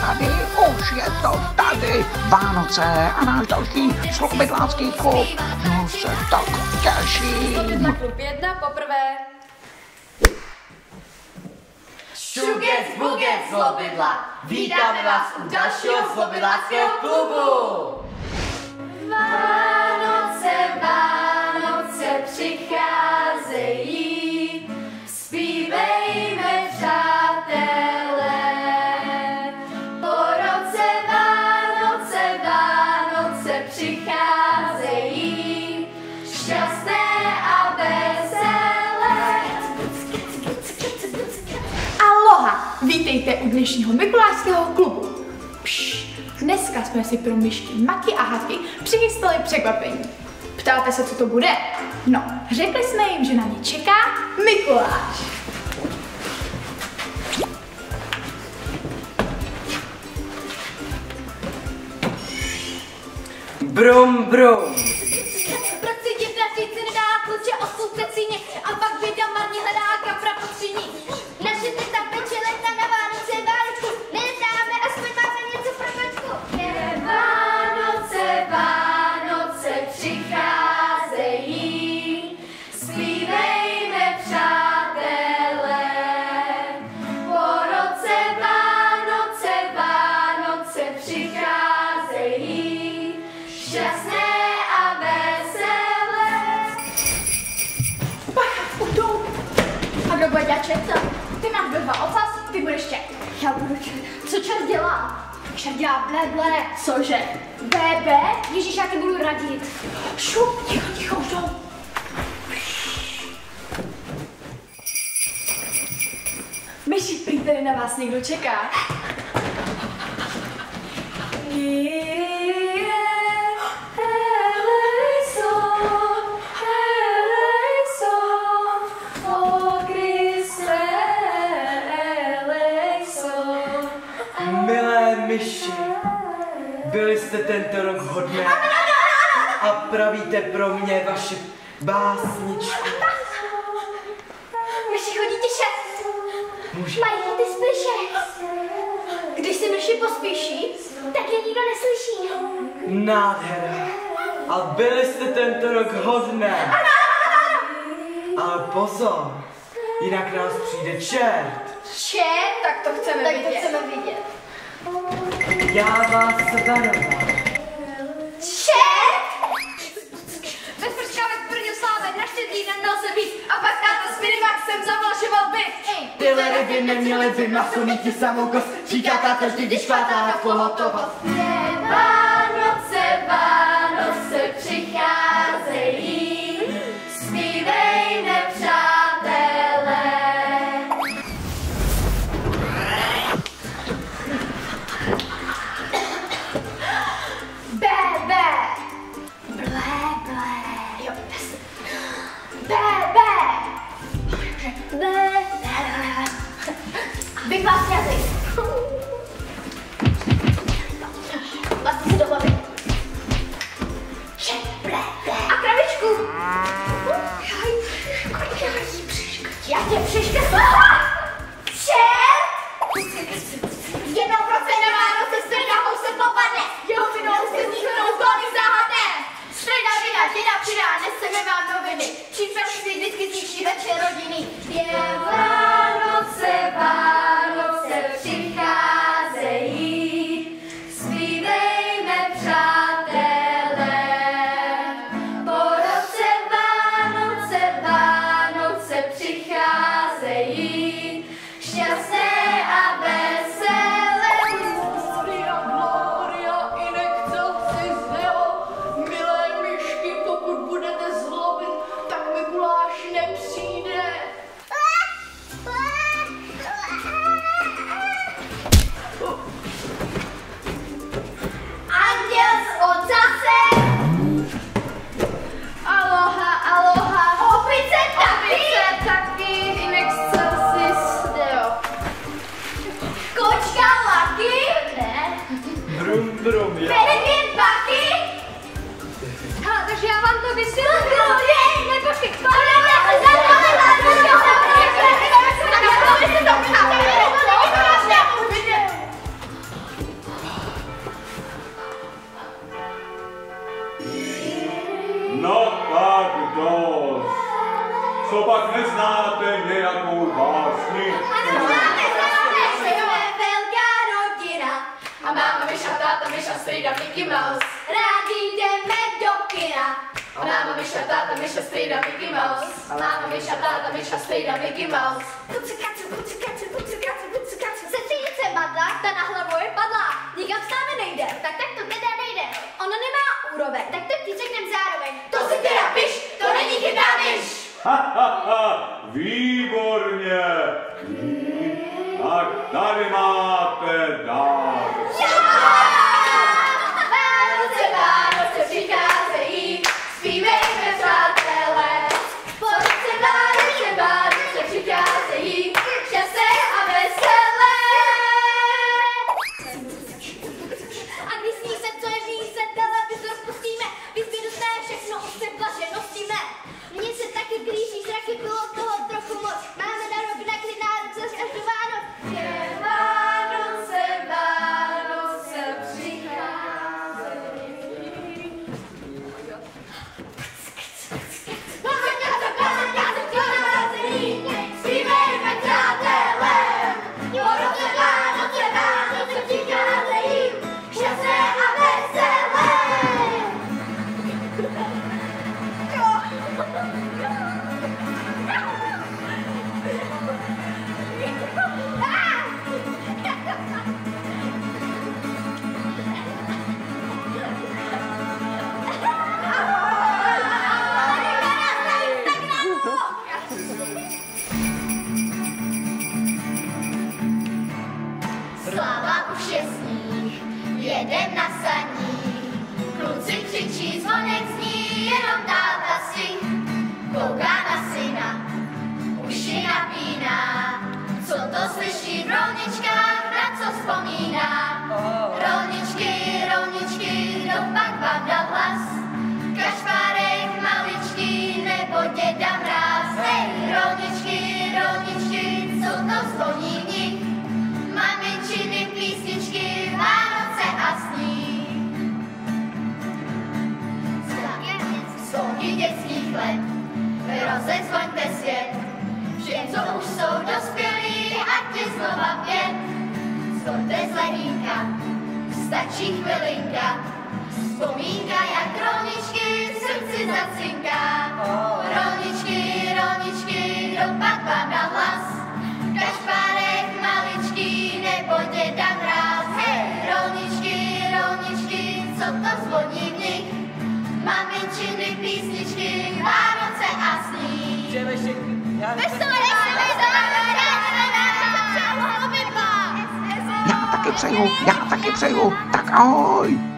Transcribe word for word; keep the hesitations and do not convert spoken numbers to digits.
tady, už je to tady. Vánoce a náš další slobydlácký klub. No se tak těším. Klub jedna poprvé. Šuget, buget, zlobydla. Vítáme vás u dalšího zlobydláckého klubu. Vánoce, Vánoce přicházejí, zpívejme, přátelé. Po roce Vánoce, Vánoce přicházejí, šťastné a veselé. Aloha! Vítejte u dnešního mikulášského klubu. Pš, dneska jsme si pro myšky Maki a Haky přichystali překvapení. Ptáte se, co to bude? No, řekli jsme jim, že na ně čeká Mikuláš. Brum, brum. Proč si děvna říct se nedá, kluče osud se cíně a pak běda marně hledá kapra po tříní. Naše teta peče leta na Vánoce Vánočku, nedáme, aspoň máme něco pro Vačku. Je Vánoce, Vánoce přicházejí, zpívejme, přátelé. Po roce Vánoce, Vánoce přicházejí, šťastné a veselé. Bacha, udou. A kdo bude dělat čerta? Ty máš byl dva ocas, ty budeš čert. Já budu čert. Co čert dělá? Čert dělá ble ble. Cože? Bebe? Ježíš, já tě budu radit. Šup, ticho, ticho, udou. Myši, prý tady na vás někdo čeká. Milé myši, byli jste tento rok hodné a pravíte pro mě vaši básničku. Myši, chodíte šest. Může. Mají ty spíše. Když si myši pospíší, tak je nikdo neslyší. Nádhera. A byli jste tento rok hodné. Ale pozor, jinak nás přijde čert. Čert, tak to chceme Tak vidět. to chceme vidět. Já vás varuji. Čert? Bez prčkávek tvrdě sláve, na štědrý den měl se být a pak táta s Minimaxem zavlašoval byt. Tyhle ryby neměly by maso, mít ti samou kost. Říká táta vždy, když chvátá na pohotovost. Je Vánoce, Vánoce přicházejí, zpívejme, přátelé. Bebe! Ble, ble. Jo, jasně. Bebe! Ble, ble. Vypás jazyk. Vlastně si do hlavy. Že, ble, ble. A kravičku. Já tě přiškrtnu. Čert! Jednou proce na Vánoce strnahou se popadne. Jeho vinou se zničenou zóny záhadné. Strejna vina, děda přidá, neseme vám noviny. Případ si vždycky zničí večer rodiny. Je Vánoce, Vánoce přicházejí, zpívejme, přátelé. Po roce Vánoce, Vánoce přicházejí, šťastné a veselé. Gloria, gloria, in excelsis Deo. Milé myšky, pokud budete zlobit, tak Mikuláš nepřijde. Anděl z ocasem. Aloha, aloha. Opice taky. Opice taky, in excelsis Deo. Kočka Lucky. Ne. Brum, brum, já. Peregrin Bucky. Ha, takže já vám to vysvětlím. Ne, ne, počkej. neznáte nějakou básni? Ano, známe, známe, jsme velká rodina. A máma Myša, táta Myša, strýda Mickey Mouse. Rádi jdeme do kina. A máma Myša, táta Myša, strýda Mickey Mouse. A máma Myša, táta Myša, strýda Mickey Mouse. Kucu, kacu, kucu, kacu, kucu, kacu, kucu, kacu. Sestřenice Madla, ta na hlavu je padla. Nikam s námi nejde, tak tak to teda nejde. Ona nemá úroveň, tak to ti řeknem zároveň. To si teda piš, to není chytrá myš. Ha, ha, ha, výborně. Tak tady máte dár. Vánoce, Vánoce přicházejí, zpívejme přátelé. Pojďte, Vánoce, Vánoce přicházejí, šťastné a veselé. A když sní se, co je v ní se, televizor spustíme, výzvy dosté všechno už se blaže nosíme. Mně se taky blíží zraky, bylo toho trochu moc. Máme na rok na klid nároce až do Vánoc. Je Vánoce, Vánoce přicházejí. Zpívejme přátelé, Vánoce, Vánoce, Vánoce přicházejí, šťastné a veselé. Sláva už je sníh, jedem na saních. Kluci křičí, zvonek zní, jenom táta si kouká na syna, uši napíná. Co to slyší v rolničkách, na co vzpomíná? Rolničky, rolničky, kdo pak vám dal hlas? Kašpárek maličký nebo děda mráz? Hej, rolničky, rolničky, co to zvoní v nich? Maminčiny písničky, Vánoce a sníh. Zvonky dětských let, rozezvoňte svět. Všem, co už jsou dospělí, ať je znova pět. Zvoňte z lehínka, stačí chvilinka. Vzpomínka jak rolničky v srdci zacinká. Rolničky, rolničky, kdo pak vám dal hlas? Kašpárek maličký nebo děda mráz? Hej, rolničky, rolničky, co to zvoní v nich? Maminčiny písničky, Vánoce a sníh. Přejeme všichni. Já taky přeju, já taky přeju. Tak ahoj.